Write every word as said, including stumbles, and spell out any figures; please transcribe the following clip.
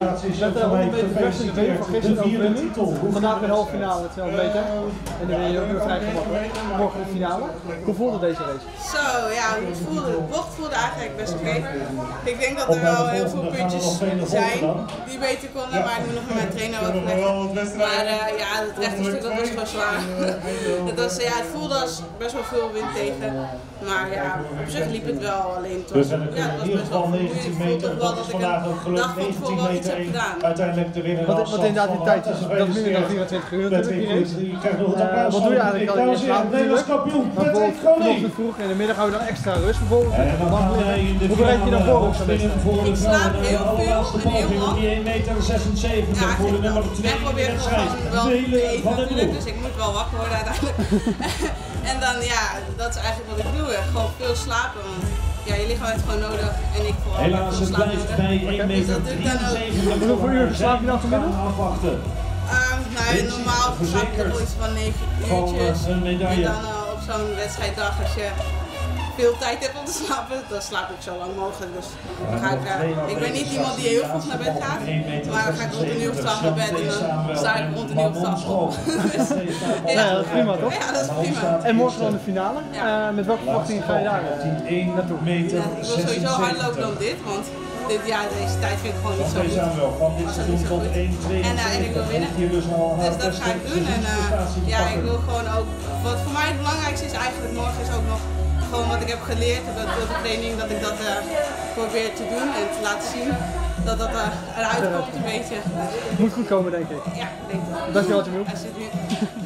Met uh, honderd meter versie twee van gisteren overwinning. Vandaag weer de halve finale, tweehonderd meter. En dan ben je ook weer vrij gemakkelijk. Morgen de finale. Hoe voelde deze race? Zo, ja, hoe het voelde. De bocht voelde eigenlijk best oké. Okay. Ik denk dat er wel heel veel puntjes zijn die beter konden, maar ik moet nog met mijn trainer overleggen. Maar uh, ja, het rechte stuk dat was gewoon zwaar. Het, was, ja, het voelde als best wel veel wind tegen. Maar ja, op zich liep het wel, alleen het was, ja, het was best wel vermoeiend. Ik voel toch wel dat ik een dag van tevoren wel iets heb gedaan. Uiteindelijk de winnaar. Wat, wat inderdaad die tijd is, dat is minder dan vierentwintig uur natuurlijk die race. Uh, wat doe je eigenlijk al in de slaap natuurlijk? Bijvoorbeeld vanochtend vroeg in de middag hou je dan extra rust bijvoorbeeld. Hoe bereid je dan voor op zo'n wedstrijd? Ik slaap heel veel en heel lang. één meter zesenzeventig ja, voor de nummer twee. Ik probeer gewoon wel te eten natuurlijk, dus ik moet wel wakker worden uiteindelijk. En dan ja, dat is eigenlijk wat ik doe, gewoon veel slapen. Want ja, je lichaam heeft gewoon nodig en ik vooral helaas het blijft bij één meter drieënzeventig. Hoeveel uur slaap je dan gemiddeld? Um, nou, normaal slaap ik nog iets van negen uurtjes. En dan uh, op zo'n wedstrijddag, als je veel tijd hebt om te slapen, dan slaap ik zo lang mogelijk. Dus dan ga ik, uh, ik ben niet iemand die heel vroeg naar bed gaat, maar dan ga ik rond een uur of twaalf naar bed en dan sta ik rond een uur of twaalf op. Dus, ja, ja, dat is prima toch? Ja, dat is prima. En morgen dan de finale. Ja. Uh, met welke verwachting ga je daar naartoe? Ja, ik wil sowieso harder lopen dan dit, want dit jaar deze tijd vind ik gewoon niet zo goed. Dat is niet zo goed. En, uh, en ik wil winnen. Dus dat ga ik doen. En uh, ja, ik wil gewoon ook, wat voor mij het belangrijkste is eigenlijk morgen is ook nog gewoon wat ik heb geleerd op de training, dat ik dat uh, probeer te doen en te laten zien. Dat dat uh, eruit komt een beetje. Het moet goed komen denk ik. Ja, ik denk dat. Dankjewel Jamil.